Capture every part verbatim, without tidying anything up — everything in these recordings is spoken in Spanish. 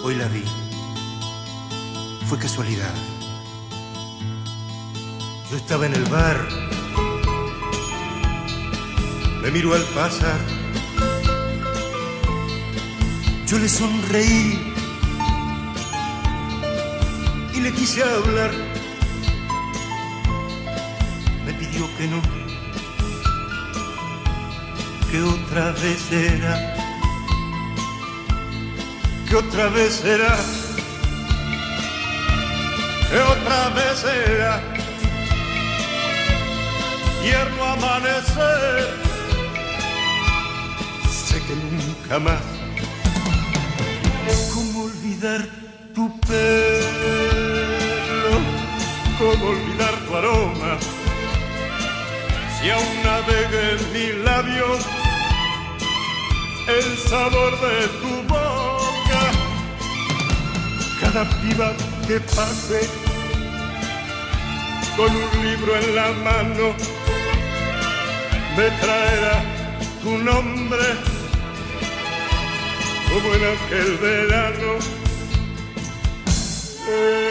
Hoy la vi. Fue casualidad. Yo estaba en el bar. Me miró al pasar. Yo le sonreí y le quise hablar. Me pidió que no, que otra vez era, que otra vez era, que otra vez era. Tierno amanecer, sé que nunca más. ¿Cómo olvidar tu pelo? ¿Cómo olvidar tu aroma? Si aún navega en mis labios el sabor de tu boca. Cada piba que pase con un libro en la mano me traerá tu nombre como en aquel verano. Eh,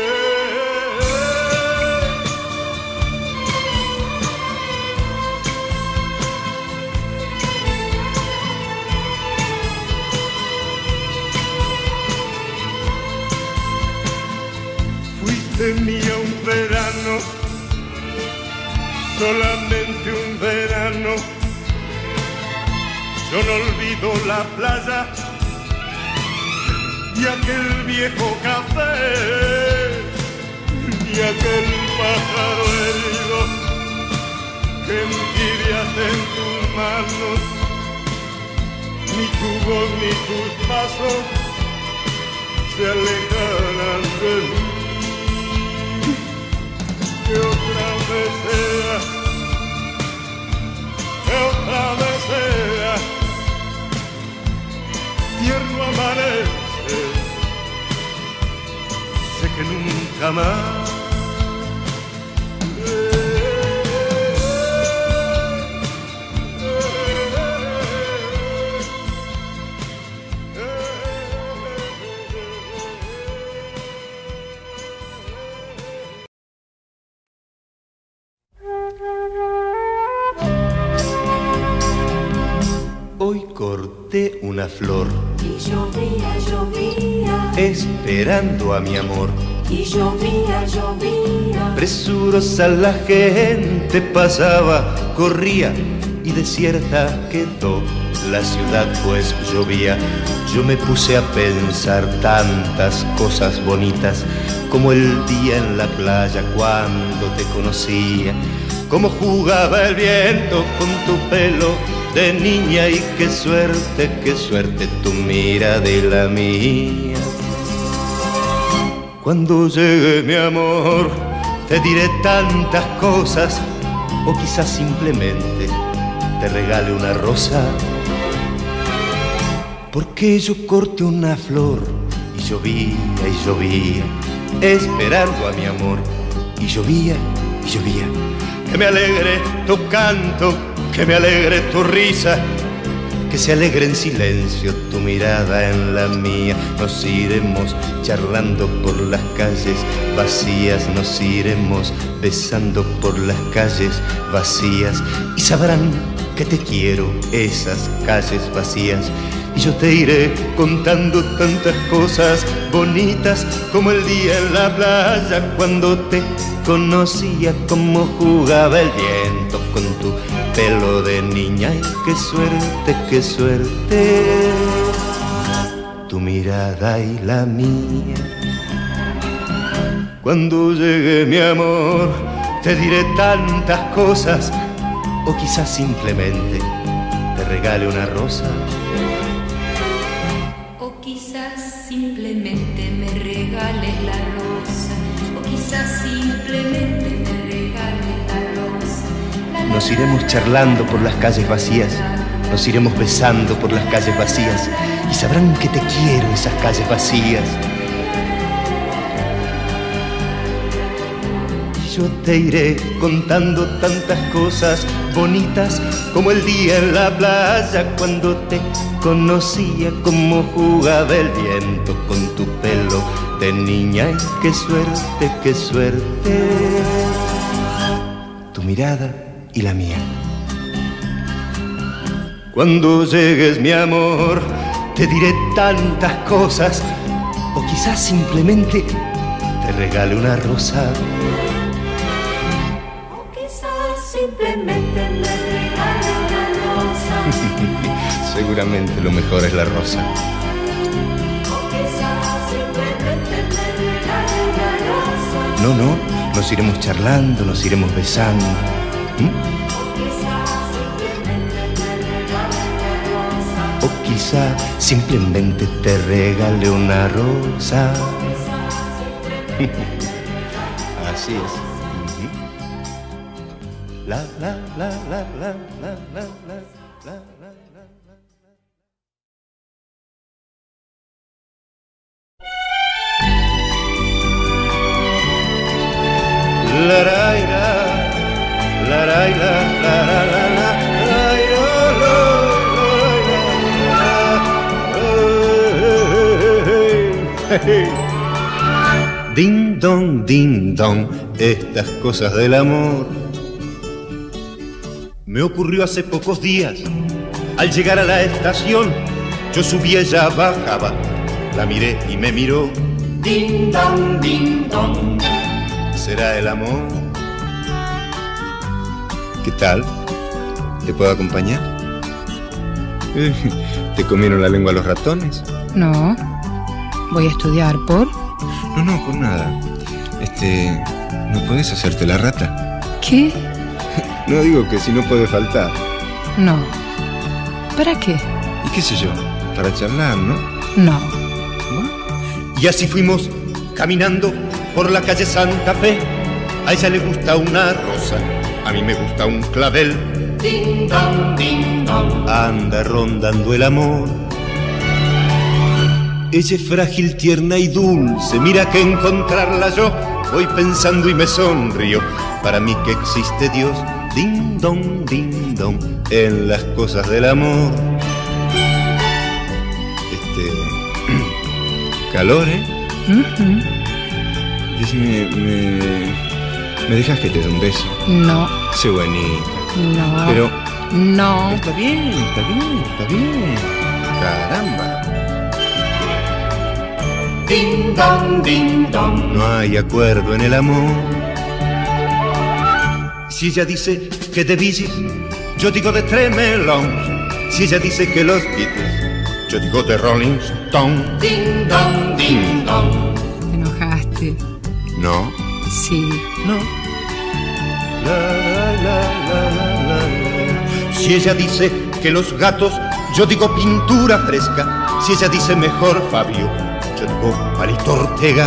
Fuiste mía un verano, solamente un verano. Yo no olvido la playa y aquel viejo café y aquel pájaro herido que envidias en tus manos. Ni tu voz ni tus pasos se alejarán de mí. Que otra vez sea, que otra vez sea, tierno amanece, sé que nunca más. Hoy corté una flor y llovía, llovía, esperando a mi amor. y llovía, llovía. Presurosa la gente pasaba, corría y desierta quedó la ciudad pues llovía. Yo me puse a pensar tantas cosas bonitas, como el día en la playa cuando te conocía, cómo jugaba el viento con tu pelo de niña y qué suerte, qué suerte tu mirada y la mía. Cuando llegue mi amor te diré tantas cosas, o quizás simplemente te regale una rosa, porque yo corté una flor y llovía y llovía, esperando a mi amor, y llovía y llovía. Que me alegre tu canto, que me alegre tu risa, que se alegre en silencio tu mirada en la mía. Nos iremos charlando por las calles vacías, nos iremos besando por las calles vacías, y sabrán que te quiero esas calles vacías. Y yo te iré contando tantas cosas bonitas, como el día en la playa cuando te conocía, cómo jugaba el viento con tu pelo de niña. Y qué suerte, qué suerte, tu mirada y la mía. Cuando llegue mi amor te diré tantas cosas, o quizás simplemente te regale una rosa. Simplemente me regales la rosa, o quizás simplemente me regales la rosa. La, la, Nos iremos charlando por las calles vacías, nos iremos besando por las calles vacías, y sabrán que te quiero esas calles vacías. Y yo te iré contando tantas cosas bonitas como el día en la playa cuando te conocía, como jugaba el viento con tu pelo de niña. Y qué suerte, qué suerte, tu mirada y la mía. Cuando llegues, mi amor, te diré tantas cosas, o quizás simplemente te regale una rosa. O quizás simplemente me regale una rosa. Seguramente lo mejor es la rosa. O quizás simplemente me regale una rosa. No, no, nos iremos charlando, nos iremos besando. ¿Mm? O quizá simplemente te regale una rosa. Así es. La, la, la, la, la, la, la, la, la, la. La la la la la la la la la. Ding dong, ding dong, estas cosas del amor. Me ocurrió hace pocos días. Al llegar a la estación, yo subí, ella bajaba. La miré y me miró. Ding dong, ding dong. ¿Será el amor? ¿Qué tal? ¿Te puedo acompañar? ¿Te comieron la lengua los ratones? No. Voy a estudiar, ¿por? No, no, por nada. Este... ¿no podés hacerte la rata? ¿Qué? No, digo que si no puede faltar. No. ¿Para qué? ¿Y qué sé yo? Para charlar, ¿no? No. ¿No? Y así fuimos caminando por la calle Santa Fe. A ella le gusta una rosa, a mí me gusta un clavel. Ding dong, ding dong. Anda rondando el amor. Ella es frágil, tierna y dulce, mira que encontrarla yo voy pensando y me sonrío. Para mí que existe Dios, ding dong, ding dong, en las cosas del amor. Este... calor, ¿eh? Uh-huh. Decime, me... ¿me dejas que te dé un beso? No. Sé bonita. No. Pero... no. Está bien, está bien, está bien. Caramba. Ding dong, ding dong. No hay acuerdo en el amor. Si ella dice que de Bee Gees, yo digo de Tremelons. Si ella dice que los Beatles, yo digo de Rolling Stone. Ding dong, ding dong. ¿Te enojaste? No. Sí. No. La, la, la, la, la, la. Si ella dice que los gatos, yo digo pintura fresca. Si ella dice mejor Fabio, yo digo Palito Ortega.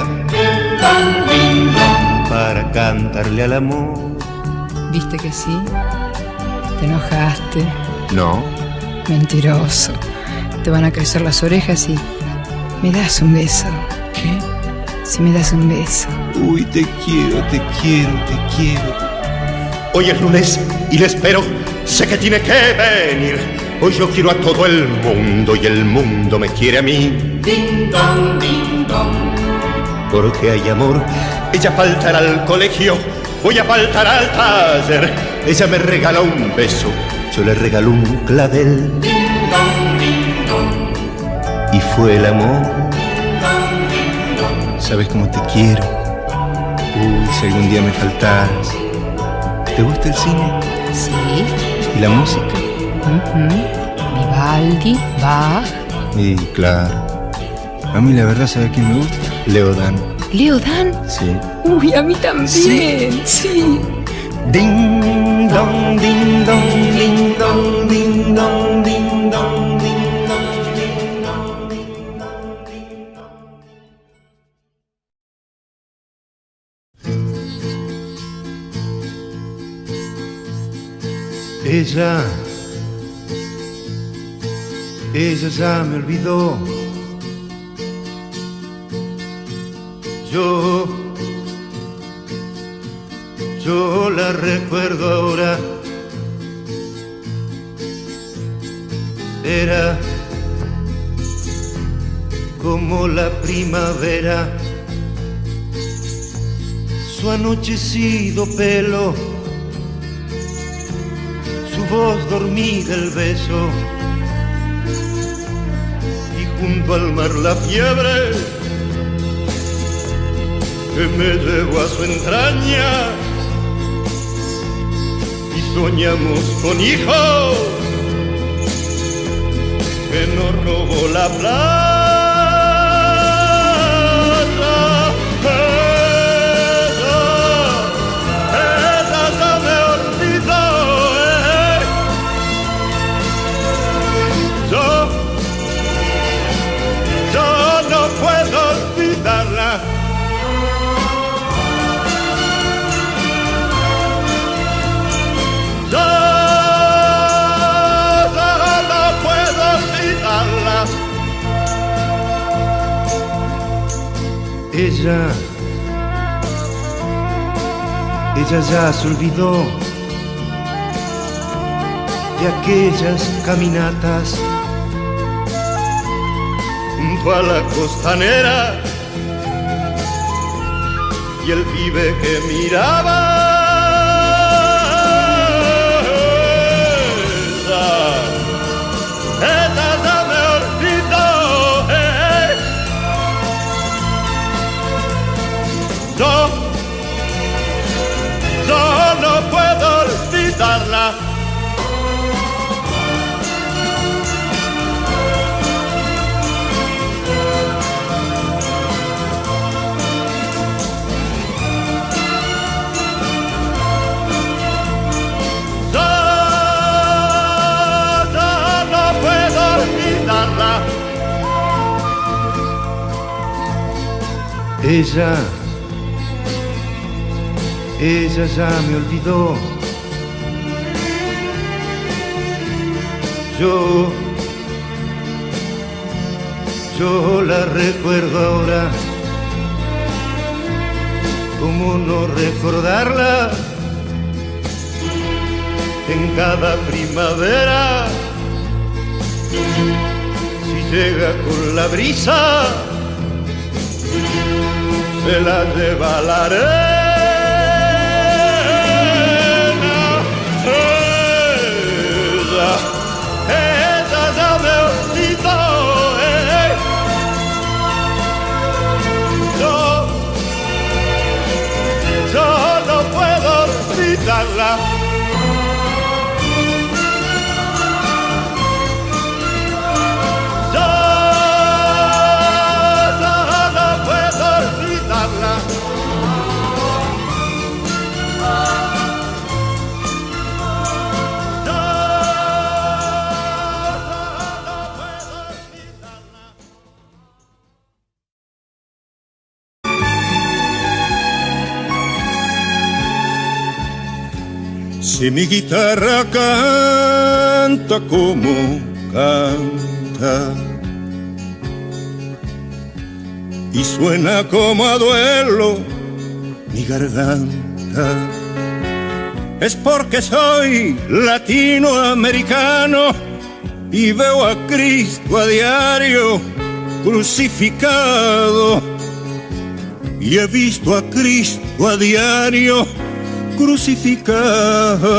Para cantarle al amor. ¿Viste que sí? ¿Te enojaste? No. Mentiroso. Te van a crecer las orejas y... ¿me das un beso? ¿Qué? Si me das un beso. Uy, te quiero, te quiero, te quiero. Hoy es lunes y le espero. Sé que tiene que venir. Hoy yo quiero a todo el mundo y el mundo me quiere a mí. Ding dong, ding dong. Porque hay amor. Ella faltará al colegio, voy a faltar al taller. Ella me regala un beso, yo le regalo un clavel. Ding dong, ding dong. Y fue el amor. Ding dong, ding dong. Sabes cómo te quiero. Uy, si algún día me faltaras. ¿Te gusta el cine? Sí. ¿Y la música? Uh-huh. Vivaldi, Bach. Y claro. A mí la verdad, ¿sabes quién me gusta? Leo Dan. ¿Leo Dan? Sí. Uy, a mí también. Sí. sí. Ding dong, ding dong, ding dong, ding dong, ding dong, ding dong, ding dong, ding dong, ding dong. Ella, ella ya me olvidó. Yo, yo la recuerdo ahora Era como la primavera, su anochecido pelo, su voz dormida, el beso, y junto al mar la fiebre que me llevó a su entraña, y soñamos con hijos que nos robó la plata. Ella, ella ya se olvidó de aquellas caminatas junto a la costanera y el pibe que miraba. Ella ya me olvidó. Yo, yo no puedo olvidarla. Yo, yo no puedo olvidarla. Ella Ella ya me olvidó. Yo, yo la recuerdo ahora. ¿Cómo no recordarla? En cada primavera, si llega con la brisa, se la lleva la arena. Ella ya me olvidó, eh. Yo, yo no puedo olvidarla. Yo, yo no puedo olvidarla. Si mi guitarra canta como canta y suena como a duelo mi garganta, es porque soy latinoamericano y veo a Cristo a diario crucificado, y he visto a Cristo a diario crucificado.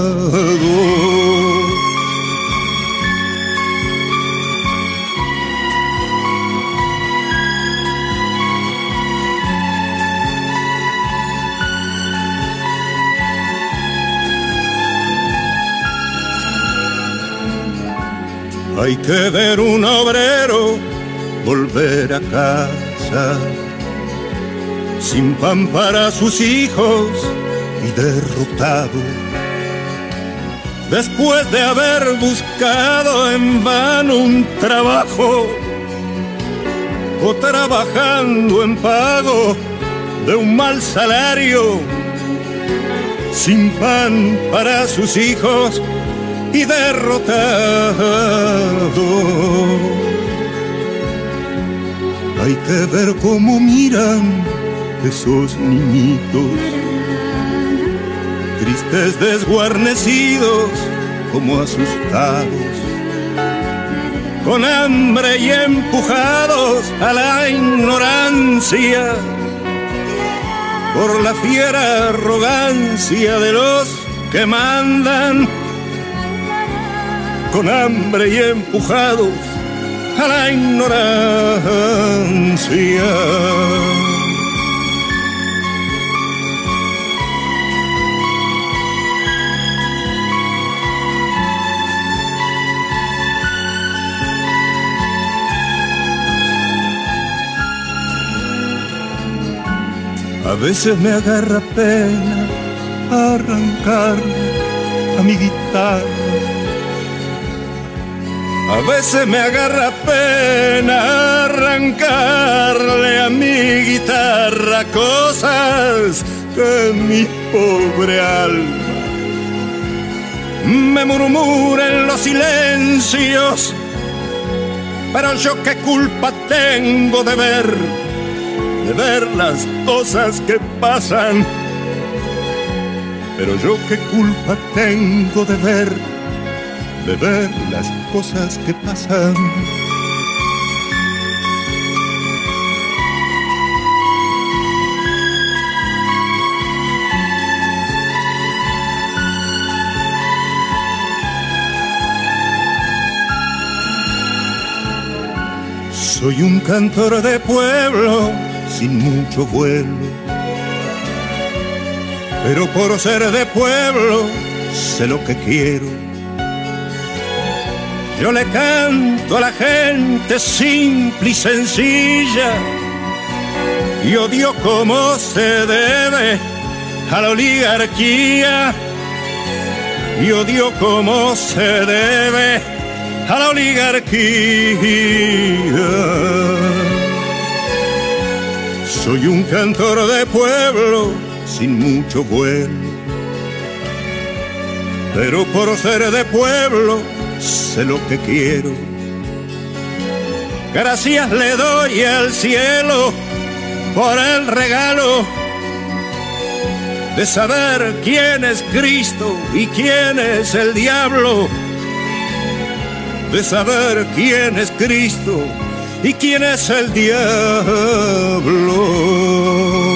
Hay que ver un obrero volver a casa sin pan para sus hijos y derrotado, después de haber buscado en vano un trabajo, o trabajando en pago de un mal salario, sin pan para sus hijos y derrotado. Hay que ver cómo miran esos niñitos, tristes, desguarnecidos, como asustados, con hambre y empujados a la ignorancia por la fiera arrogancia de los que mandan, con hambre y empujados a la ignorancia. A veces me agarra pena arrancar a mi guitarra. A veces me agarra pena arrancarle a mi guitarra cosas que mi pobre alma me murmura en los silencios. Pero yo qué culpa tengo de ver, de ver las cosas que pasan. Pero yo qué culpa tengo de ver, de ver las cosas que pasan. Soy un cantor de pueblo sin mucho vuelo, pero por ser de pueblo sé lo que quiero. Yo le canto a la gente simple y sencilla y odio como se debe a la oligarquía, y odio como se debe a la oligarquía. Soy un cantor de pueblo sin mucho vuelo, pero por ser de pueblo sé lo que quiero. Gracias le doy al cielo por el regalo de saber quién es Cristo y quién es el diablo, de saber quién es Cristo y quién es el diablo.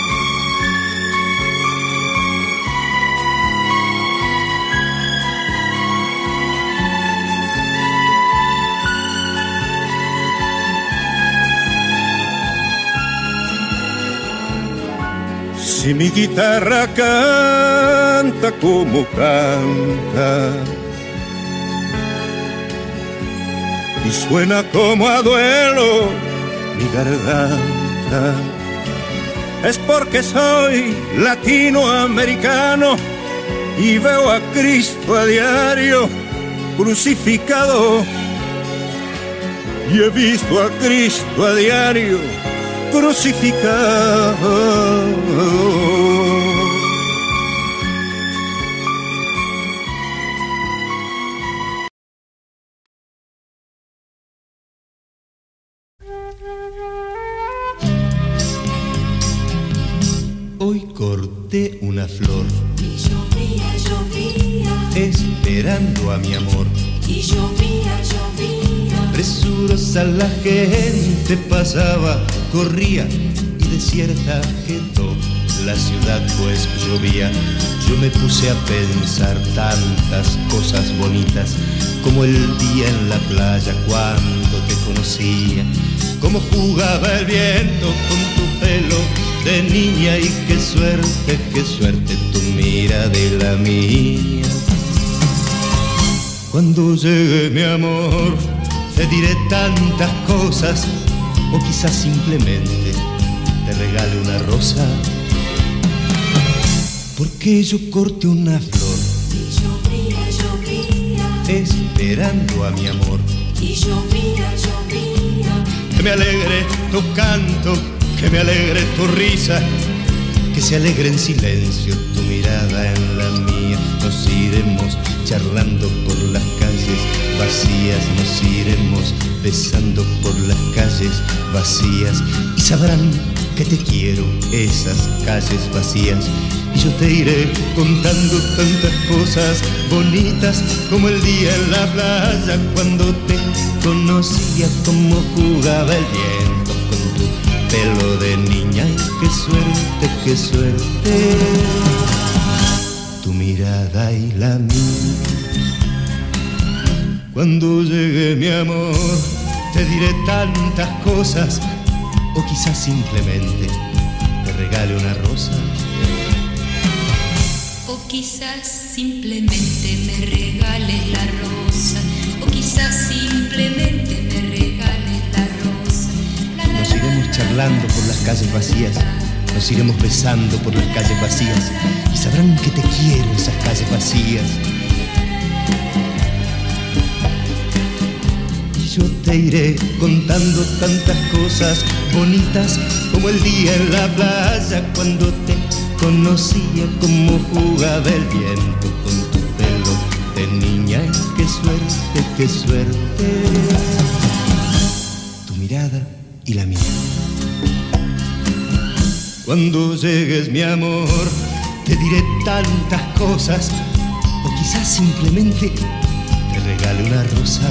Si mi guitarra canta como canta y suena como a duelo mi garganta, es porque soy latinoamericano y veo a Cristo a diario crucificado, y he visto a Cristo a diario crucificado. Hoy corté una flor Y llovía, llovía, esperando a mi amor. y llovía, llovía. Presurosa la gente pasaba, corría y desierta quedó la ciudad pues llovía. Yo me puse a pensar tantas cosas bonitas, como el día en la playa cuando te conocía, cómo jugaba el viento con tu pelo de niña, y qué suerte, qué suerte tu mira de la mía. Cuando llegue mi amor te diré tantas cosas, o quizás simplemente te regale una rosa, porque yo corté una flor Y llovía, llovía, esperando a mi amor. y llovía, llovía. Que me alegre tu canto, que me alegre tu risa, que se alegre en silencio tu mirada en la mía. Nos iremos charlando por las calles vacías, nos iremos besando por las calles vacías, y sabrán que te quiero, esas calles vacías. Y yo te iré contando tantas cosas bonitas como el día en la playa cuando te conocía, como jugaba el viento con tu pelo de niña. Y qué suerte, qué suerte, tu mirada y la mía. Cuando llegue mi amor te diré tantas cosas, o quizás simplemente te regale una rosa. O quizás simplemente me regales la rosa. O quizás simplemente me regales la rosa. La, la, nos iremos charlando por las calles vacías, nos iremos besando por las calles vacías, y sabrán que te quiero esas calles vacías. Y yo te iré contando tantas cosas bonitas como el día en la playa cuando te conocía, como jugaba el viento con tu pelo de niña. Y qué suerte, qué suerte, tu mirada y la mía. Cuando llegues mi amor te diré tantas cosas, o quizás simplemente te regale una rosa.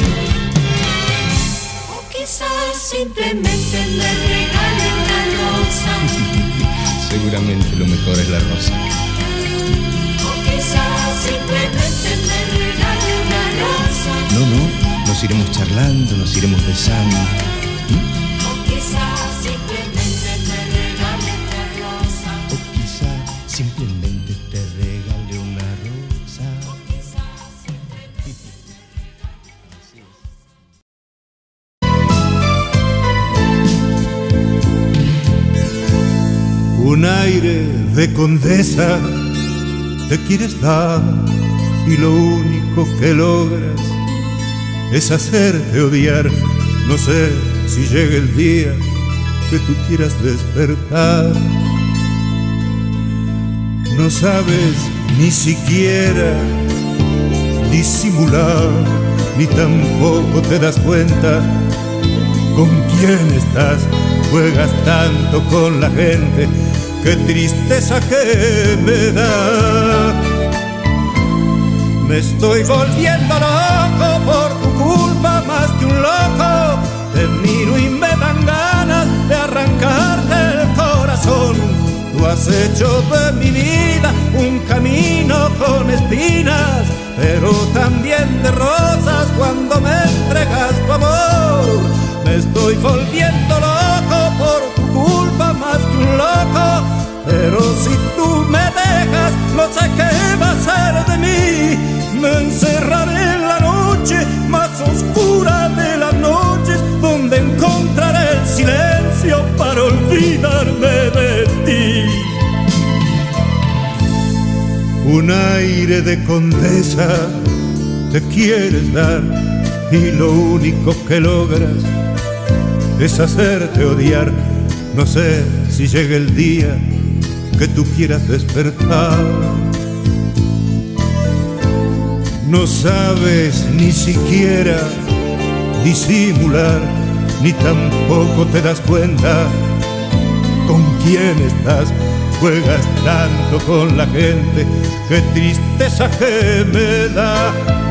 O quizás simplemente me regale una rosa. Seguramente lo mejor es la rosa. O quizás simplemente me regale una rosa. No, no, nos iremos charlando, nos iremos besando. ¿Mm? O quizás simplemente me regale una rosa. O quizás simplemente te regale una rosa. O quizás simplemente... Un aire de condesa te quieres dar y lo único que logras es hacerte odiar. No sé si llega el día que tú quieras despertar. No sabes ni siquiera disimular, ni tampoco te das cuenta con quién estás. Juegas tanto con la gente, qué tristeza que me da. Me estoy volviendo loco por tu culpa, más que un loco. Te miro y me dan ganas de arrancarte el corazón. Tú has hecho de mi vida un camino con espinas, pero también de rosas cuando me entregas tu amor. Me estoy volviendo loco por tu culpa, más que un loco. Pero si tú me dejas, no sé qué va a ser de mí. Me encerraré en la noche más oscura de las noches, donde encontraré el silencio para olvidarme de ti. Un aire de condesa te quieres dar y lo único que logras es hacerte odiar. No sé si llega el día que tú quieras despertar. No sabes ni siquiera disimular, ni tampoco te das cuenta con quién estás. Juegas tanto con la gente, qué tristeza que me da.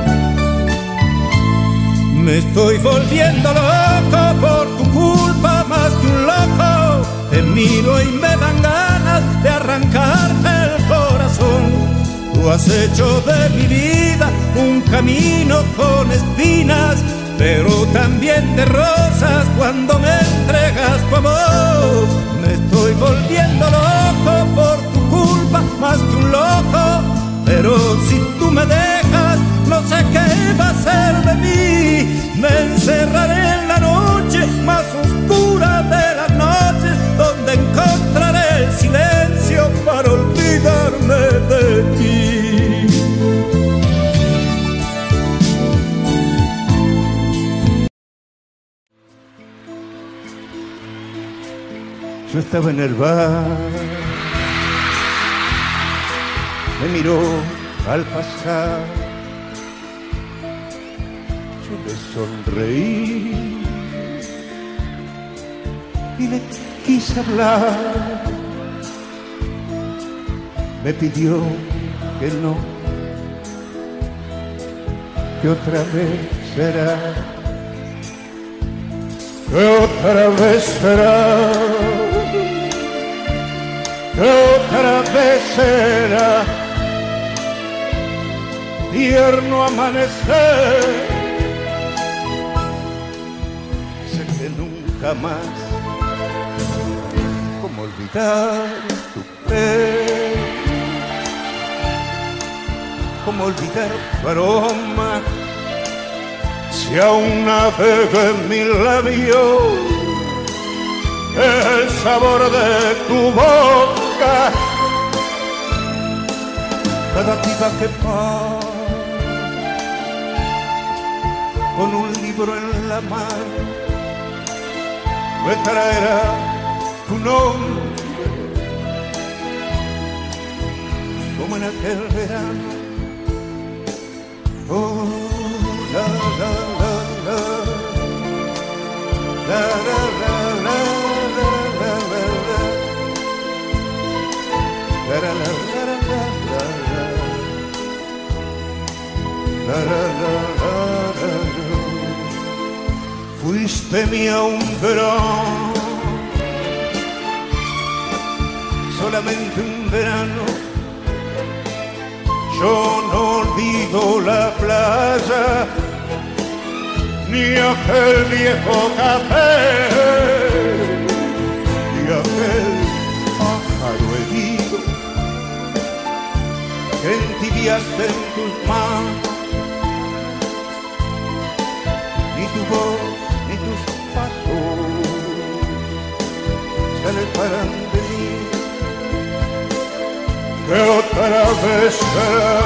Me estoy volviendo loco por tu culpa, más que un loco. Te miro y me dan ganas de arrancarte el corazón. Tú has hecho de mi vida un camino con espinas, pero también de rosas cuando me entregas tu amor. Me estoy volviendo loco por tu culpa, más que un loco. Pero si tú me dejas, no sé qué va a ser de mí. Me encerraré en la noche más oscura de las noches, donde encontraré el silencio para olvidarme de ti. Yo estaba en el bar, me miró al pasar, yo le sonreí y le quise hablar. Me pidió que no, que otra vez será, que otra vez será, que otra vez será tierno amanecer. Sé que nunca más, cómo olvidar tu piel, cómo olvidar tu aroma, si aún navega en mi labio el sabor de tu boca. Cada piba que pasa con un libro en la mano me traerá tu nombre, como en aquel verano. Oh, la la la la, la la la la, la la la la, la la la la la, la la la la. Fuiste mi hombrón, solamente un verano. Yo no olvido la playa, ni aquel viejo café, ni aquel pájaro herido que entibiaste en tus manos, ni tu voz, ni tus pasos se alejarán de mí. Que otra vez será,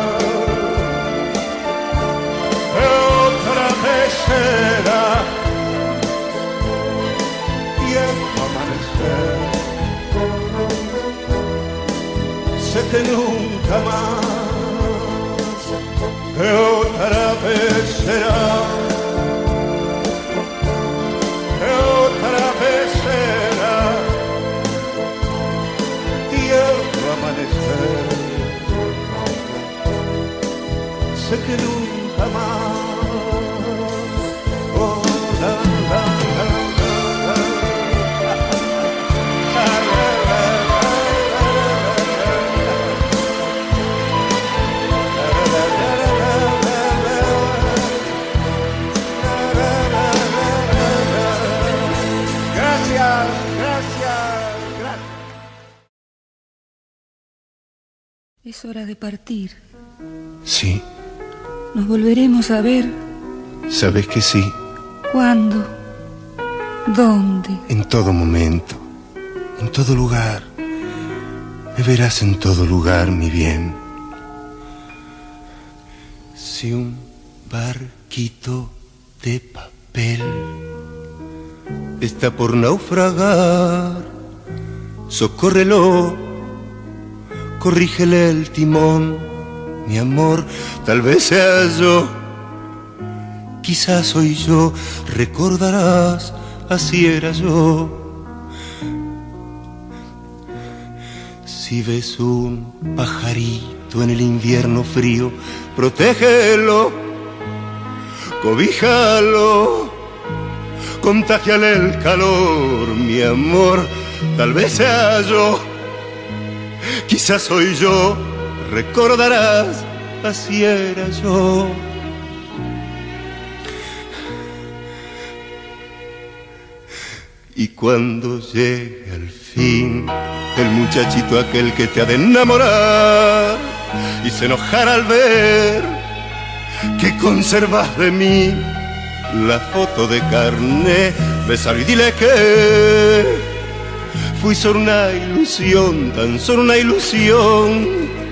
que otra vez será tierno amanecer. Sé que nunca más, que otra vez será, que otra vez será tierno amanecer. Sé que nunca más. Oh, la, la, la, la, la, la, la, Gracias, gracias, gracias. Es hora de partir. Sí. Nos volveremos a ver. Sabes que sí. ¿Cuándo? ¿Dónde? En todo momento, en todo lugar. Me verás en todo lugar, mi bien. Si un barquito de papel está por naufragar, socórrelo, corrígele el timón, mi amor, tal vez sea yo, quizás soy yo, recordarás, así era yo. Si ves un pajarito en el invierno frío, protégelo, cobíjalo, contágiale el calor, mi amor, tal vez sea yo, quizás soy yo, recordarás, así era yo. Y cuando llegue al fin el muchachito aquel que te ha de enamorar y se enojará al ver que conservas de mí la foto de carné, bésalo y dile que fui solo una ilusión, tan solo una ilusión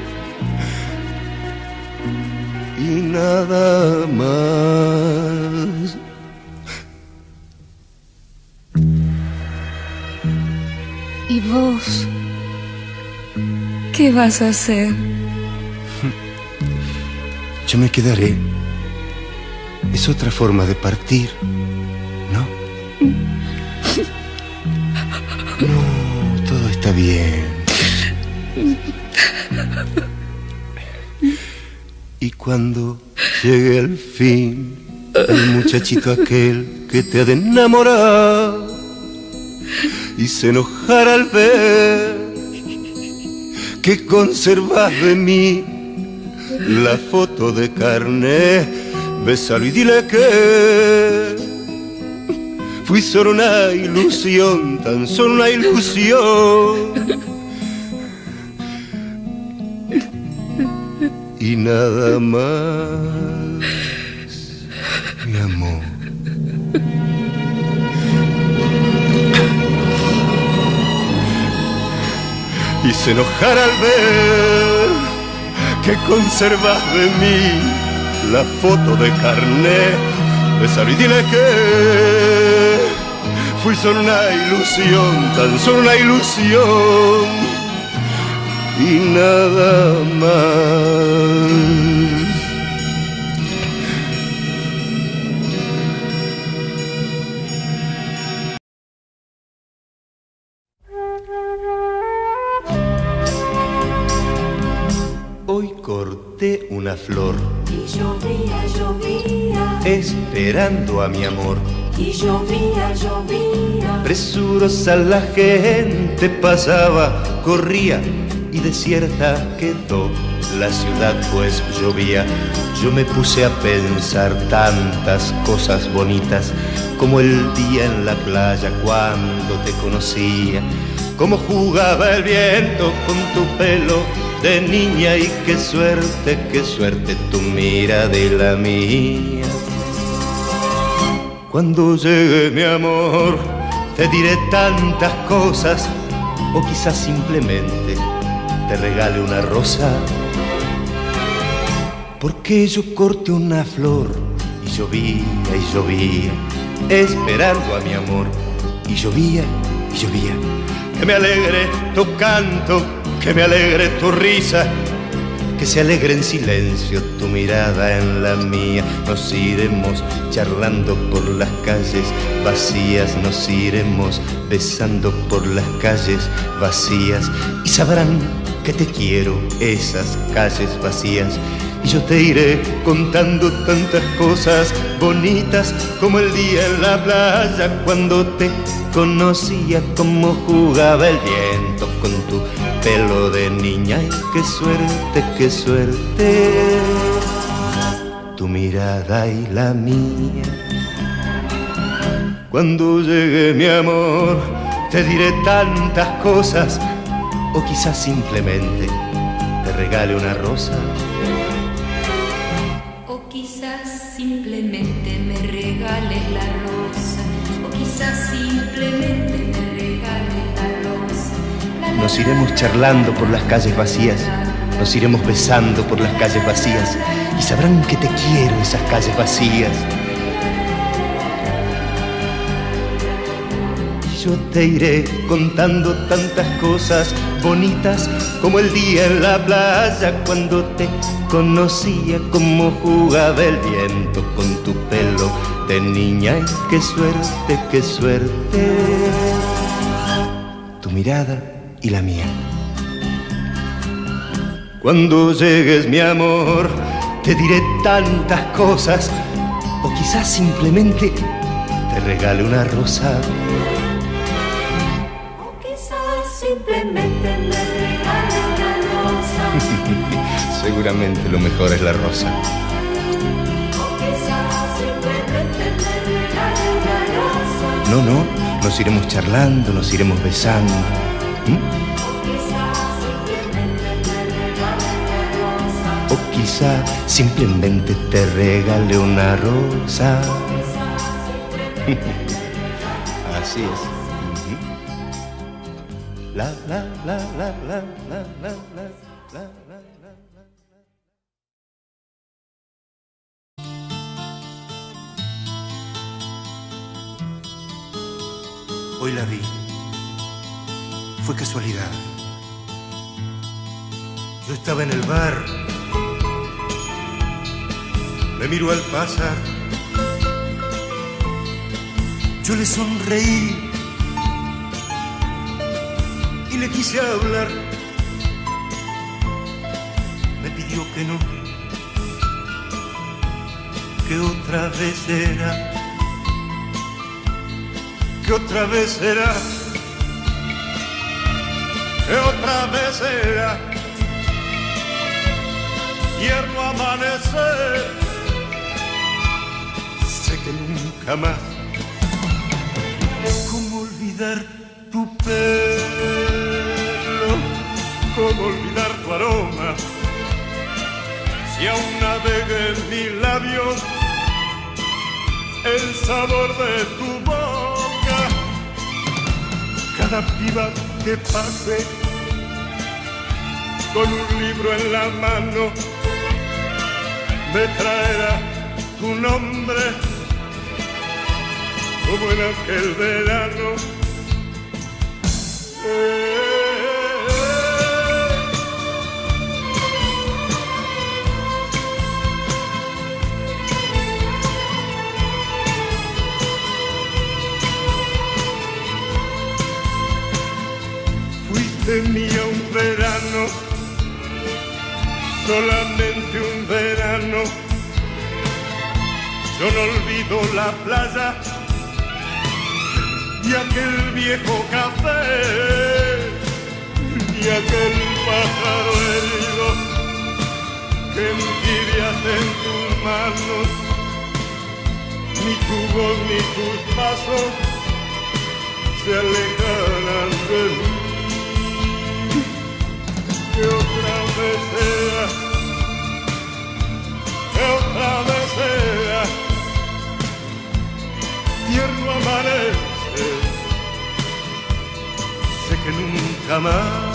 y nada más. ¿Y vos? ¿Qué vas a hacer? Yo me quedaré. Es otra forma de partir, ¿no? bien. Y cuando llegue el fin, el muchachito aquel que te ha de enamorar y se enojará al ver que conservas de mí la foto de carné, bésalo y dile que fui solo una ilusión, tan solo una ilusión. Y nada más, mi amor. Y se enojará al ver que conservas de mí la foto de carné, bésalo y dile que fui solo una ilusión, tan solo una ilusión. Y nada más. Hoy corté una flor y llovía, llovía, esperando a mi amor. Y llovía, llovía, Presurosa la gente pasaba, corría y desierta quedó la ciudad pues llovía. Yo me puse a pensar tantas cosas bonitas, como el día en la playa cuando te conocía, cómo jugaba el viento con tu pelo de niña, y qué suerte, qué suerte tu mirada y la mía. Cuando llegue mi amor te diré tantas cosas, o quizás simplemente te regale una rosa, porque yo corté una flor y llovía y llovía, esperando a mi amor, y llovía y llovía. Que me alegre tu canto, que me alegre tu risa, que se alegre en silencio tu mirada en la mía. Nos iremos charlando por las calles vacías, nos iremos besando por las calles vacías, y sabrán que te quiero esas calles vacías. Y yo te iré contando tantas cosas bonitas, como el día en la playa cuando te conocía, cómo jugaba el viento con tu pelo de niña. Y qué suerte, qué suerte tu mirada y la mía. Cuando llegue mi amor te diré tantas cosas, o quizás simplemente te regale una rosa. O quizás simplemente me regales la rosa. O quizás simplemente me regales la rosa. La, la, Nos iremos charlando por las calles vacías, nos iremos besando por las calles vacías, y sabrán que te quiero esas calles vacías. Y yo te iré contando tantas cosas bonitas, como el día en la playa cuando te conocía, cómo jugaba el viento con tu pelo de niña. Y qué suerte, qué suerte tu mirada y la mía. Cuando llegues mi amor te diré tantas cosas, o quizás simplemente te regale una rosa. o quizás simplemente me regale una rosa. Seguramente lo mejor es la rosa. O quizás simplemente me regale una rosa. No, no, nos iremos charlando, nos iremos besando. ¿Mm? O quizás simplemente me regale una rosa. O quizá simplemente te regale una rosa. Así es. Ujú. La, la, la, la, la, la, la, la, la, la, la. Hoy la vi. Fue casualidad. Yo estaba en el bar. Me miró al pasar. Yo le sonreí y le quise hablar, me pidió que no, que otra vez será, que otra vez será, que otra vez será, tierno amanecer, sé que nunca más. ¿Cómo olvidar tu pelo? ¿Cómo olvidar tu aroma? Si aún navega en mis labios el sabor de tu boca, cada piba que pase con un libro en la mano me traerá tu nombre como en aquel verano. Eh, Fuiste mía un verano, solamente un verano. Yo no olvido la playa y aquel viejo café y aquel pájaro herido que envidias en tus manos. Ni tu voz ni tus pasos se alejarán de mí. Que otra vez sea, que otra vez sea, tierno amanece, sé que nunca más.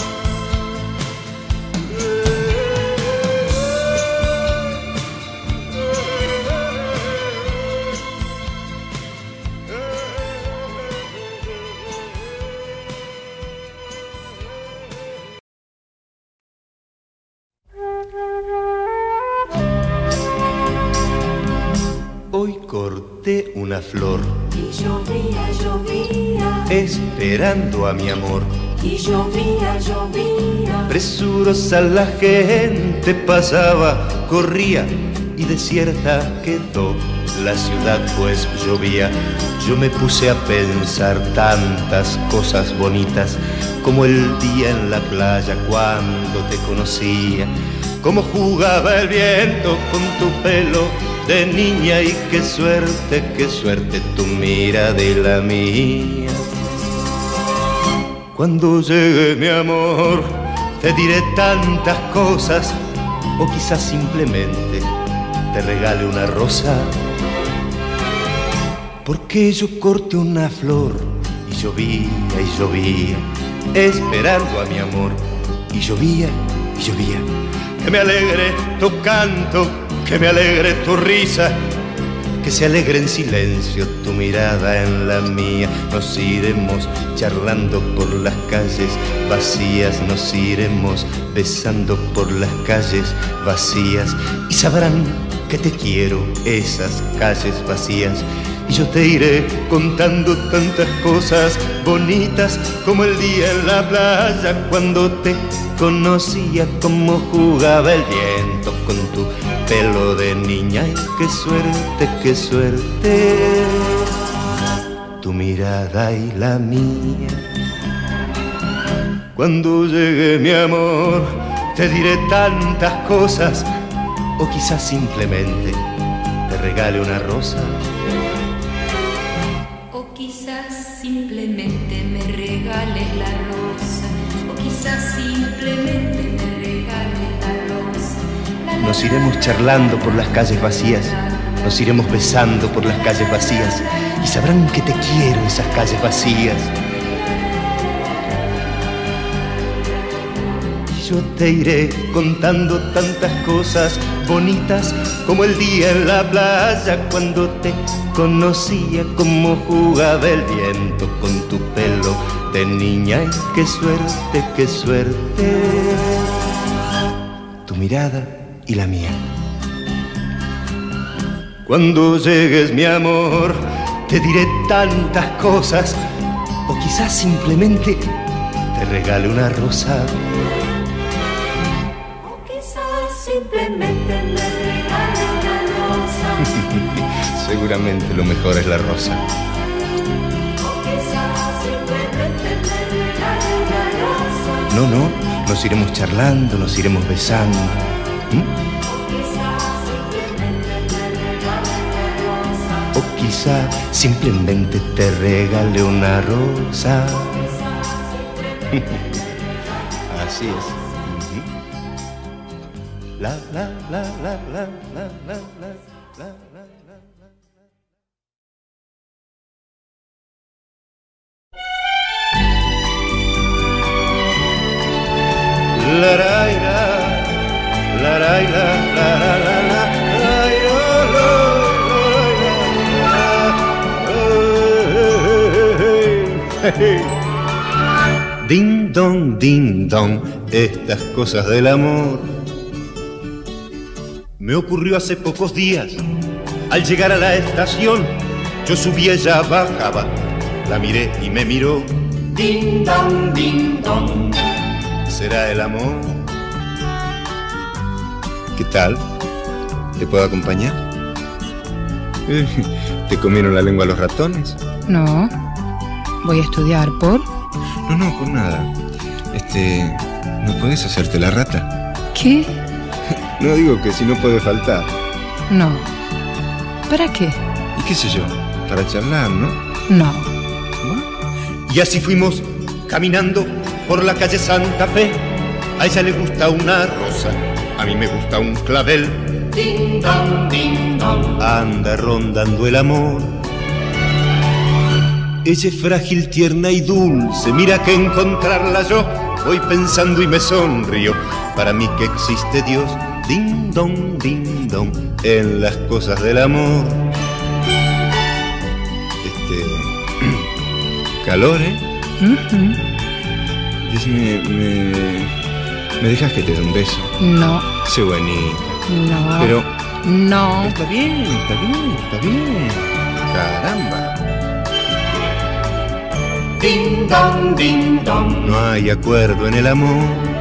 Hoy corté una flor Y llovía, llovía, esperando a mi amor. y llovía, llovía. Presurosa la gente pasaba, corría y desierta quedó la ciudad pues llovía. Yo me puse a pensar tantas cosas bonitas, como el día en la playa cuando te conocía, cómo jugaba el viento con tu pelo de niña y qué suerte, qué suerte tu mirada y la mía. Cuando llegue mi amor te diré tantas cosas, o quizás simplemente te regale una rosa, porque yo corté una flor y llovía y llovía, esperando a mi amor, y llovía y llovía. Que me alegre tu canto, que me alegre tu risa, que se alegre en silencio tu mirada en la mía. Nos iremos charlando por las calles vacías, nos iremos besando por las calles vacías, y sabrán que te quiero esas calles vacías. Y yo te iré contando tantas cosas bonitas, como el día en la playa cuando te conocía, cómo jugaba el viento con tu pelo de niña. Y qué suerte, qué suerte, tu mirada y la mía. Cuando llegue mi amor te diré tantas cosas, o quizás simplemente te regale una rosa. O quizás simplemente me regales la rosa, o quizás simplemente me regales la rosa. La, la, Nos iremos charlando por las calles vacías, nos iremos besando por las calles vacías, y sabrán que te quiero esas calles vacías. Y yo te iré contando tantas cosas bonitas, como el día en la playa cuando te conocía, cómo jugaba el viento con tu pelo de niña. Y qué suerte, qué suerte, tu mirada y la mía. Cuando llegues mi amor te diré tantas cosas, o quizás simplemente te regale una rosa. O quizás simplemente me regale una rosa. Seguramente lo mejor es la rosa. O quizás simplemente me regale una rosa. No, no, nos iremos charlando, nos iremos besando. ¿Mm? O quizá simplemente te regale una rosa. Así es. Uh-huh. La la la la la la la la la la. La la la la la la la la la. Ding dong, ding dong, estas cosas del amor. Me ocurrió hace pocos días. Al llegar a la estación, yo subí, ella bajaba. La miré y me miró. Ding dong, ding dong. ¿Será el amor? ¿Qué tal? ¿Te puedo acompañar? ¿Te comieron la lengua los ratones? No. Voy a estudiar por... No, no, por nada. Este... ¿No puedes hacerte la rata? ¿Qué? No, digo que si no puede faltar. No. ¿Para qué? ¿Y qué sé yo? Para charlar, ¿no? No. ¿No? Y así fuimos caminando por la calle Santa Fe. A ella le gusta una rosa, a mí me gusta un clavel. Ding dong, ding dong. Anda rondando el amor. Ella es frágil, tierna y dulce. Mira que encontrarla yo voy pensando y me sonrío. Para mí que existe Dios. Ding dong, ding dong, en las cosas del amor. Este... calor, ¿eh? Uh-huh. Dios, me, me... ¿Me dejas que te dé un beso? No. Sé bonita. No. Pero... No. Está bien, está bien, está bien. Caramba. Ding dong, ding dong. No hay acuerdo en el amor.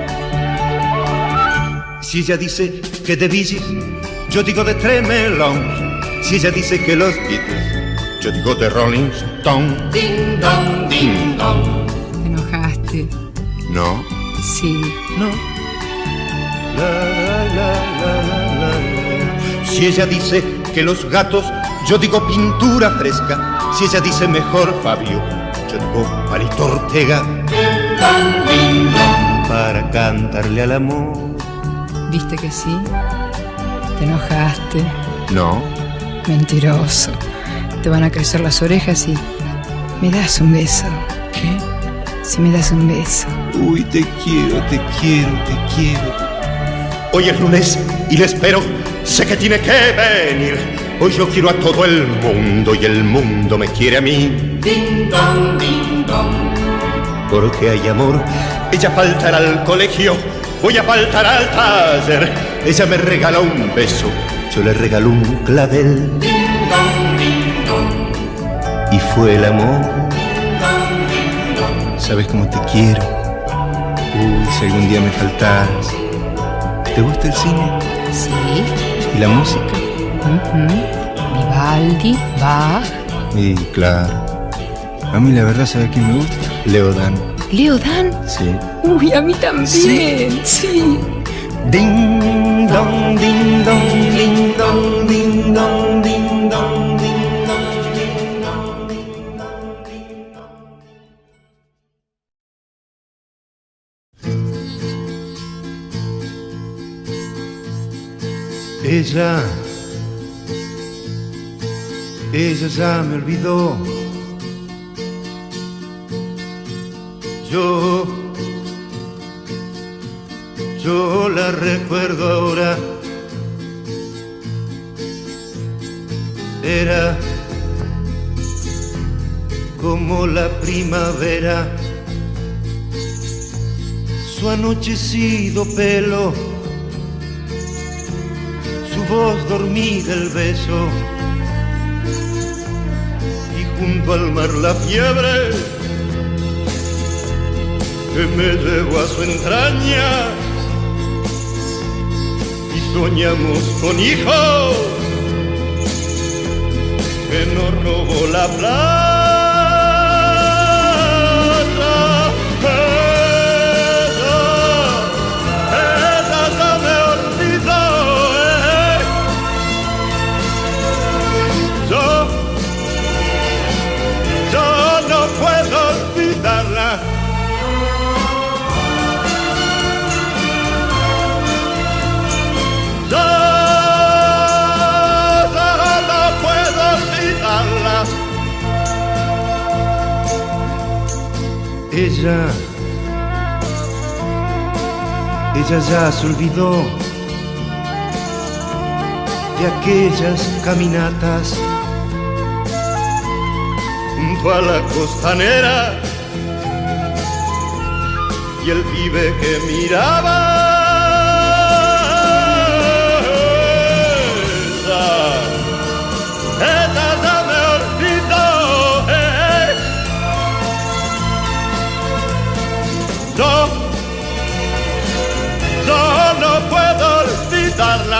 Si ella dice que de Bee Gees, yo digo de Tremelons. Si ella dice que los Beatles, yo digo de Rolling Stone. Ding dong, ding dong. ¿Te enojaste? No. Sí. No. La, la, la, la, la. Si ella dice que los gatos, yo digo pintura fresca. Si ella dice mejor Fabio, yo digo Palito Ortega. Ding dong, ding dong. Para cantarle al amor. ¿Viste que sí? ¿Te enojaste? No. Mentiroso. Te van a crecer las orejas y... ¿Me das un beso? ¿Qué? Si me das un beso. Uy, te quiero, te quiero, te quiero. Hoy es lunes y le espero. Sé que tiene que venir. Hoy yo quiero a todo el mundo y el mundo me quiere a mí. Ding dong, ding dong. Porque hay amor. Ella faltará al colegio, voy a faltar al taller. Ella me regala un beso, yo le regalo un clavel. Ding dong, ding dong. Y fue el amor. Ding dong, ding dong. Sabes cómo te quiero. Uy, si algún día me faltas. ¿Te gusta el cine? Sí. ¿Y la música? Uh-huh. Vivaldi, Bach. Y claro. A mí la verdad, ¿sabes quién me gusta? Leo Dan. ¿Leo Dan? Sí. Uy, a mí también. Sí. sí. Ding dong, ding dong, ding dong, ding dong, ding dong, ding dong, ding dong, ding dong, ding dong. Ella, ella ya me olvidó. Yo, yo la recuerdo ahora. Era como la primavera, su anochecido pelo, su voz dormida, el beso, y junto al mar la fiebre que me llevó a su entraña y soñamos con hijos, que nos robó la plata. Ella, ella ya se olvidó de aquellas caminatas junto a la costanera y el pibe que miraba. Ella, ella ya me olvidó. Yo, yo no puedo olvidarla.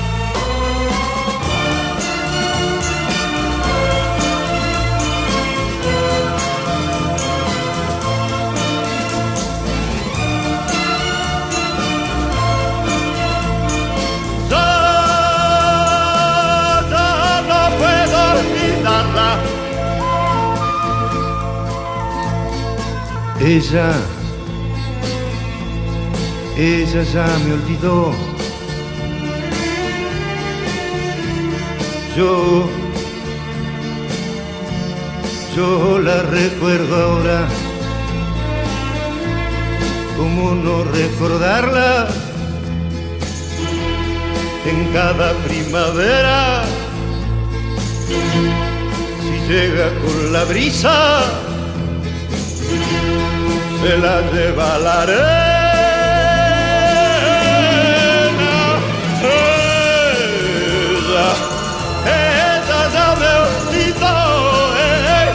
Yo, yo no puedo olvidarla. Ella Ella ya me olvidó. Yo, yo la recuerdo ahora. ¿Cómo no recordarla? En cada primavera, si llega con la brisa, se la lleva a la arena. Ella ya me olvidó, eh.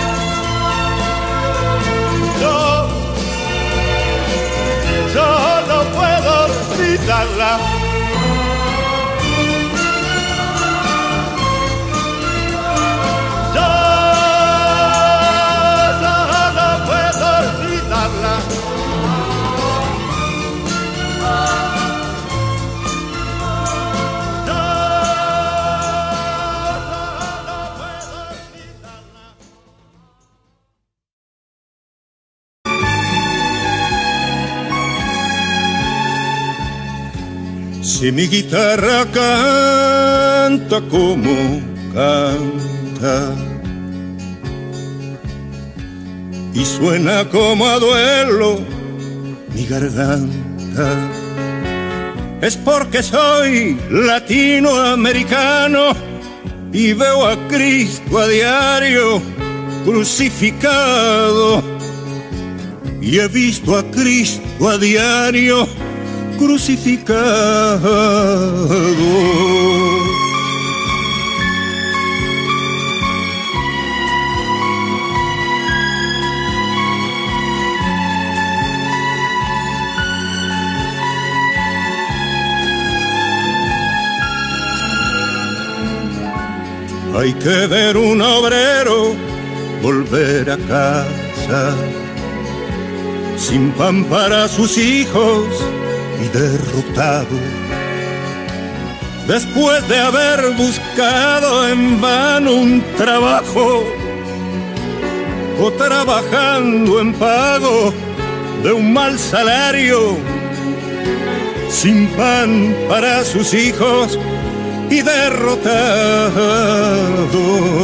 Yo, yo no puedo olvidarla. Yo, yo no puedo olvidarla. Si mi guitarra canta como canta y suena como a duelo mi garganta, es porque soy latinoamericano y veo a Cristo a diario crucificado, y he visto a Cristo a diario crucificado. Hay que ver un obrero volver a casa sin pan para sus hijos y derrotado, después de haber buscado en vano un trabajo, o trabajando en pago de un mal salario, sin pan para sus hijos y derrotado.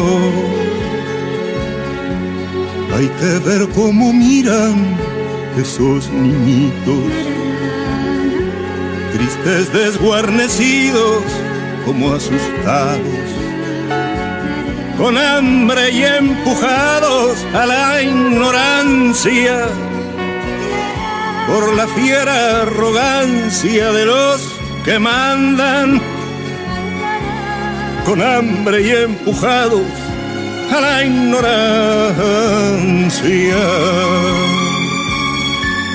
Hay que ver cómo miran esos niñitos, tristes, desguarnecidos, como asustados, con hambre y empujados a la ignorancia por la fiera arrogancia de los que mandan, con hambre y empujados a la ignorancia.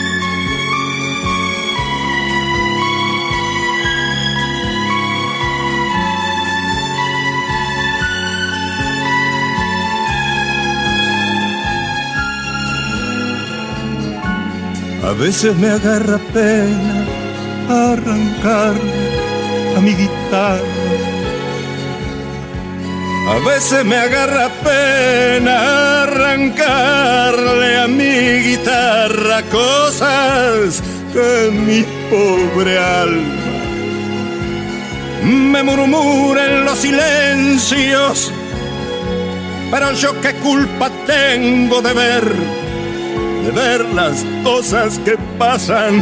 A veces me agarra pena arrancar a mi guitarra. A veces me agarra pena arrancarle a mi guitarra cosas que mi pobre alma me murmura en los silencios. Pero yo qué culpa tengo de ver, de ver las cosas que pasan.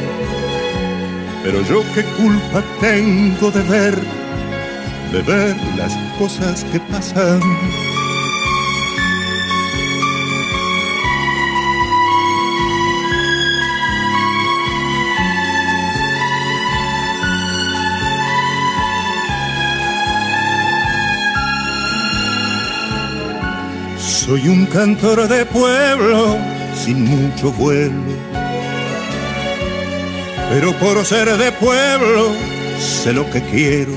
Pero yo qué culpa tengo de ver, de ver las cosas que pasan. Soy un cantor de pueblo sin mucho vuelo, pero por ser de pueblo sé lo que quiero.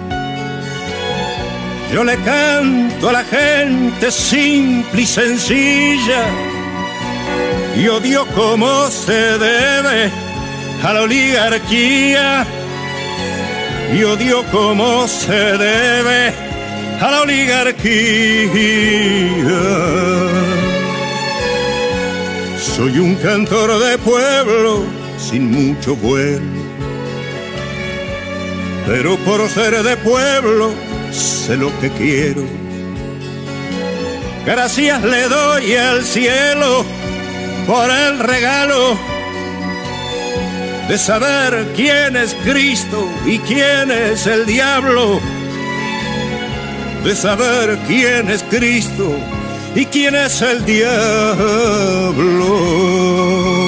Yo le canto a la gente simple y sencilla y odio como se debe a la oligarquía. Y odio como se debe a la oligarquía. Soy un cantor de pueblo sin mucho vuelo, pero por ser de pueblo sé lo que quiero. Gracias le doy al cielo por el regalo de saber quién es Cristo y quién es el diablo. De saber quién es Cristo y quién es el diablo.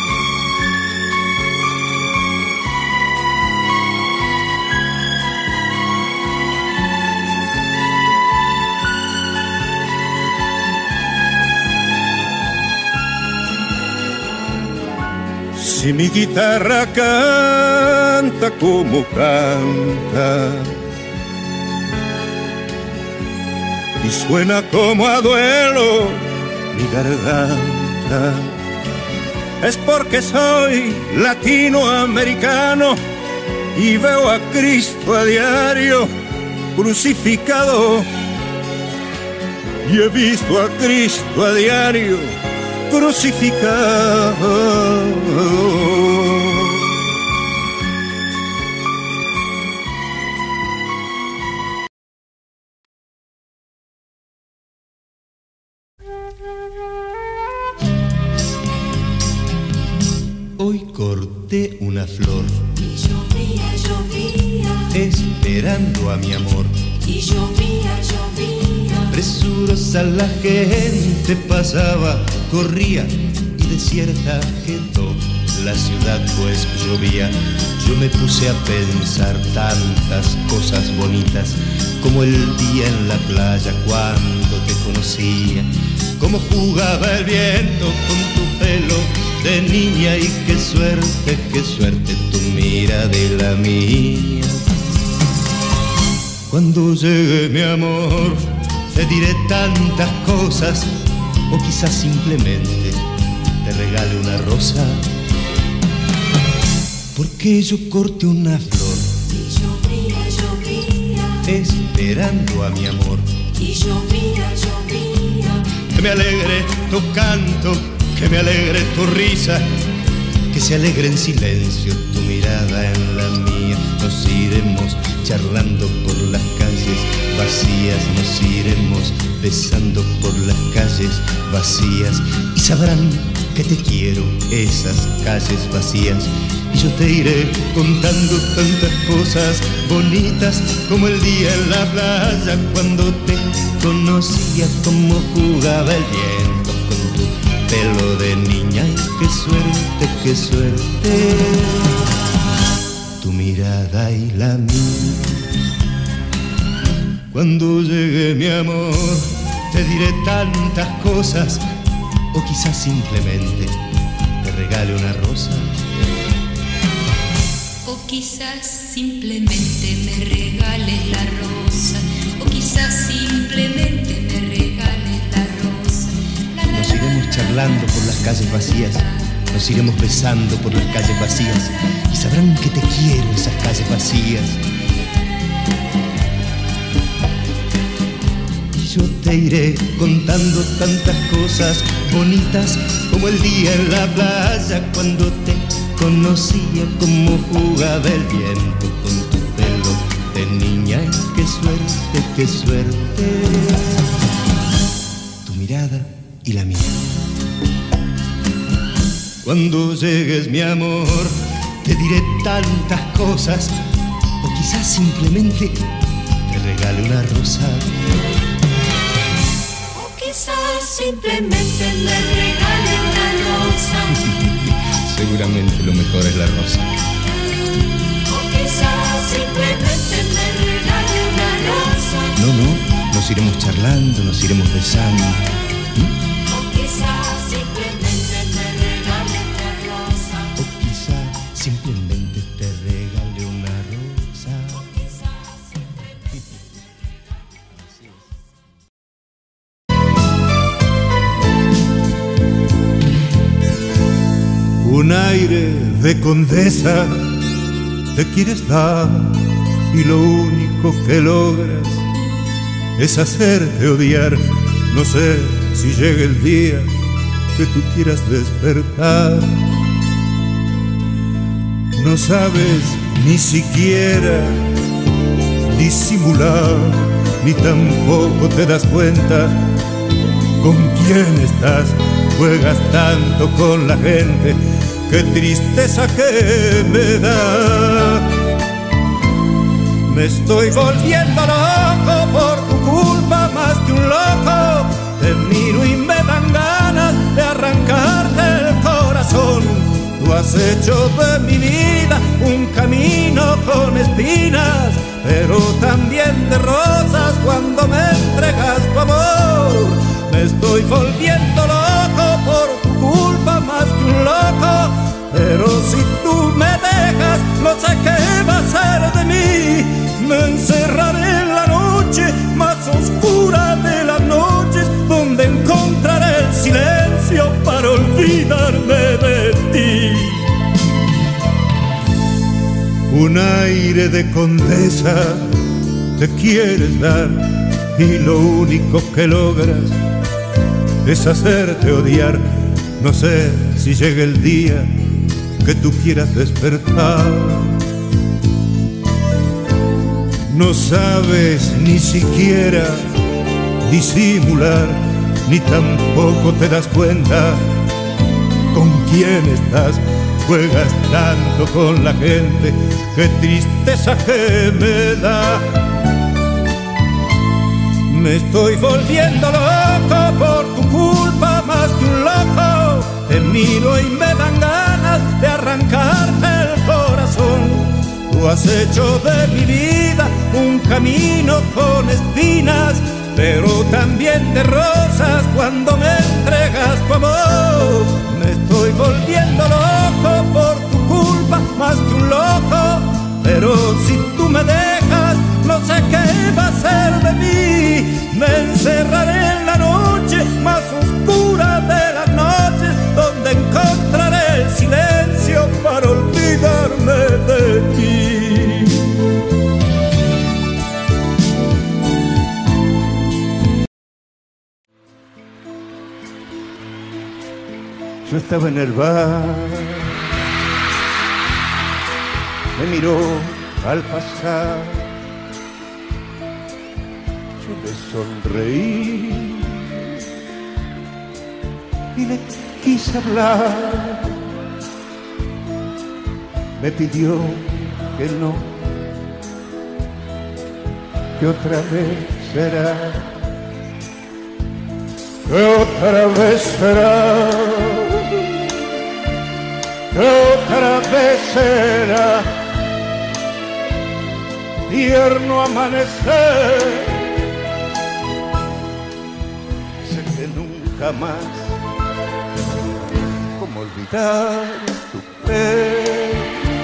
Si mi guitarra canta como canta y suena como a duelo mi garganta, es porque soy latinoamericano y veo a Cristo a diario crucificado. Y he visto a Cristo a diario crucificado. Hoy corté una flor Y llovía, llovía, esperando a mi amor. y llovía, llovía. Presurosa la gente pasaba, corría y desierta quedó la ciudad pues llovía. Yo me puse a pensar tantas cosas bonitas, como el día en la playa cuando te conocía, cómo jugaba el viento con tu pelo de niña, y qué suerte, qué suerte tu mira de la mía. Cuando llegue mi amor te diré tantas cosas, o quizás simplemente te regale una rosa, porque yo corté una flor Y llovía, llovía, esperando a mi amor. y llovía, llovía. Que me alegre tu canto, que me alegre tu risa, que se alegre en silencio tu mirada en la mía. Nos iremos charlando por las calles vacías, nos iremos besando por las calles vacías, y sabrán que te quiero esas calles vacías. Y yo te iré contando tantas cosas bonitas, como el día en la playa cuando te conocía, como jugaba el viento con tu pelo de niña. Y qué suerte, qué suerte, tu mirada y la mía. Cuando llegue mi amor te diré tantas cosas, o quizás simplemente te regale una rosa. O quizás simplemente me regales la rosa, o quizás simplemente me regales la rosa. La, la, Nos iremos charlando por las calles vacías, nos iremos besando por las calles vacías y sabrán que te quiero esas calles vacías. Y yo te iré contando tantas cosas bonitas como el día en la playa cuando te conocía, como jugaba el viento con tu pelo de niña. Qué suerte, qué suerte, tu mirada y la mía. Cuando llegues, mi amor, te diré tantas cosas, o quizás simplemente te regale una rosa. O quizás simplemente me regale una rosa. Seguramente lo mejor es la rosa. O quizás simplemente me regale una rosa. No, no, nos iremos charlando, nos iremos besando. ¿Mm? O quizás simplemente me regale una rosa. O quizás simplemente te regale una rosa. O quizás simplemente... Un aire de condesa te quieres dar y lo único que logras es hacerte odiar. No sé si llega el día que tú quieras despertar. No sabes ni siquiera disimular, ni tampoco te das cuenta con quién estás. Juegas tanto con la gente, qué tristeza que me da. Me estoy volviendo loco por tu culpa, más que un loco. Te miro y me dan ganas de arrancarte el corazón. Tú has hecho de mi vida un camino con espinas, pero también de rosas cuando me entregas tu amor. Me estoy volviendo loco por tu culpa, más que un loco. Pero si tú me dejas, no sé qué va a ser de mí. Me encerraré en la noche más oscura de las noches, donde encontraré el silencio para olvidarme de ti. Un aire de condesa te quieres dar y lo único que logras es hacerte odiar. No sé si llega el día que tú quieras despertar. No sabes ni siquiera disimular, ni tampoco te das cuenta con quién estás. Juegas tanto con la gente, qué tristeza que me da. Me estoy volviendo loco por tu culpa, más que un loco. Te miro y me dan ganas de arrancarte el corazón. Tú has hecho de mi vida un camino con espinas, pero también de rosas cuando me entregas tu amor. Me estoy volviendo loco por tu culpa, más que un loco. Pero si tú me dejas, no sé qué va a ser de mí. Me encerraré en la noche más oscura de las noches, donde encontraré el silencio para olvidarme de ti. Yo estaba en el bar, me miró al pasar, yo le sonreí y le quise hablar. Me pidió que no, que otra vez será, que otra vez será, que otra vez será. Tierno amanecer, sé que nunca más, cómo olvidar tu pelo,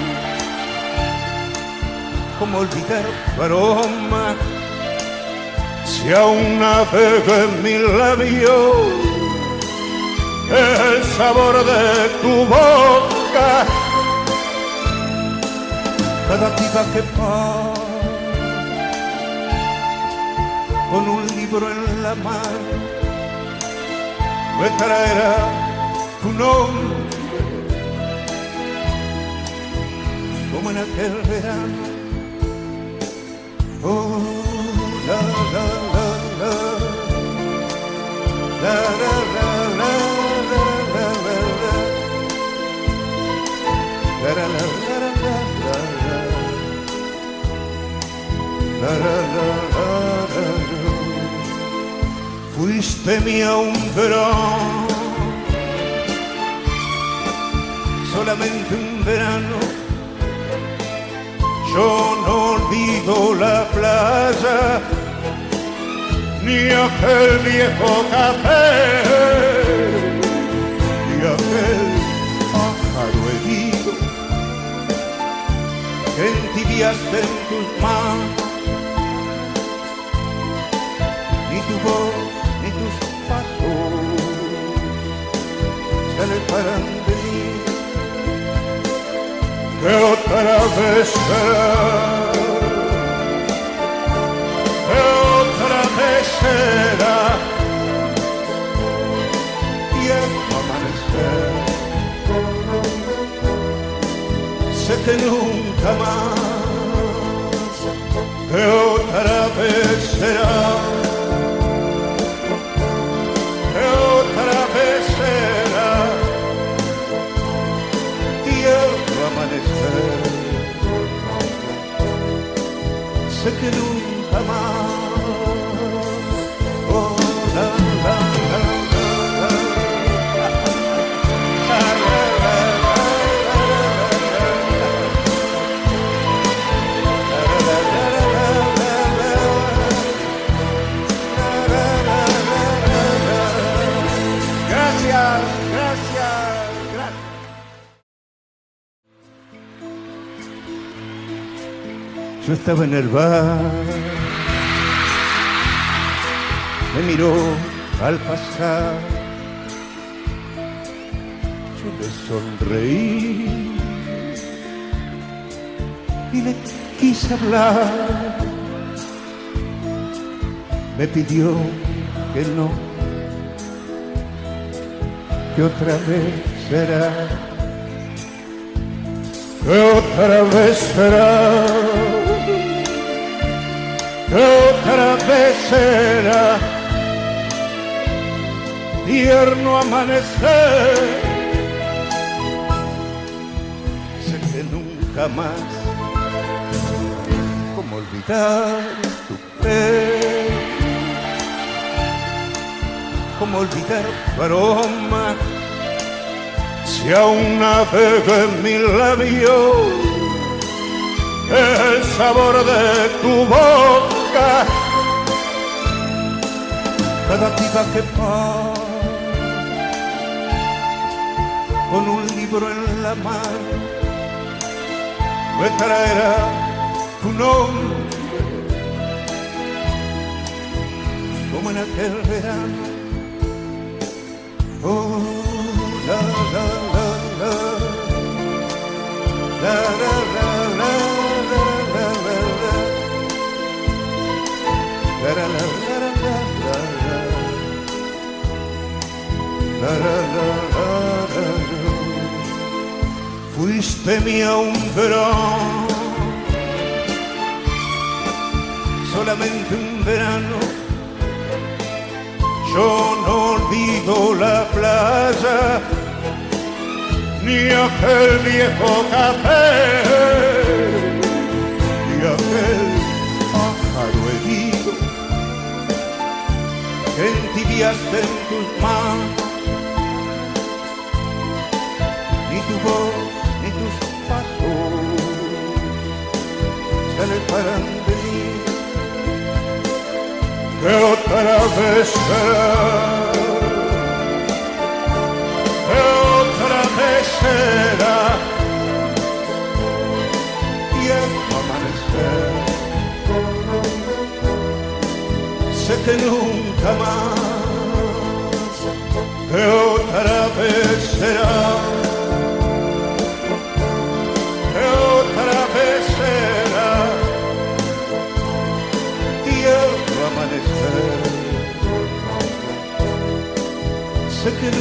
cómo olvidar tu aroma, si aún navego en mis labios, el sabor de tu boca. Cada piba que pasa con un libro en la mano me traerá tu nombre como en aquel verano. Oh, la, la, la, la, la, la, la, la, la, la, la, la, la, la, la, la, la, la. Fuiste mi alumbrón, solamente un verano. Yo no olvido la playa, ni aquel viejo café, ni aquel pájaro herido que entibiaste en tus manos, ni tu voz, ni tus pasos se alejarán de mí. Que otra vez será, que otra vez será, y el amanecer, sé que nunca más, que otra vez será, que otra vez será, y el amanecer, sé que nunca más. Oh, la, la, la, la, la, la, gracias, gracias, gracias. Yo estaba en el bar, me miró al pasar, yo le sonreí y le quise hablar, me pidió que no, que otra vez será, que otra vez será, que otra vez será, tierno amanecer, sé que nunca más, cómo olvidar tu pelo, cómo olvidar tu aroma, si aún navega en mi labio el sabor de tu boca. Cada piba que pasa con un libro en la mano me traerá tu nombre como en aquel verano. Oh, la, la, la, la, la, la, la, la, la, la, la, la, la, la, la, la, la, la. Fuiste mi alumbrón, solamente un verano. Yo no olvido la playa, ni aquel viejo café, ni aquel pájaro herido que entibiaste en tus manos, ni tu voz, ni tus pasos se alejarán de mí. Que otra vez será, que otra vez será, y el amanecer, sé que nunca más, que otra sé que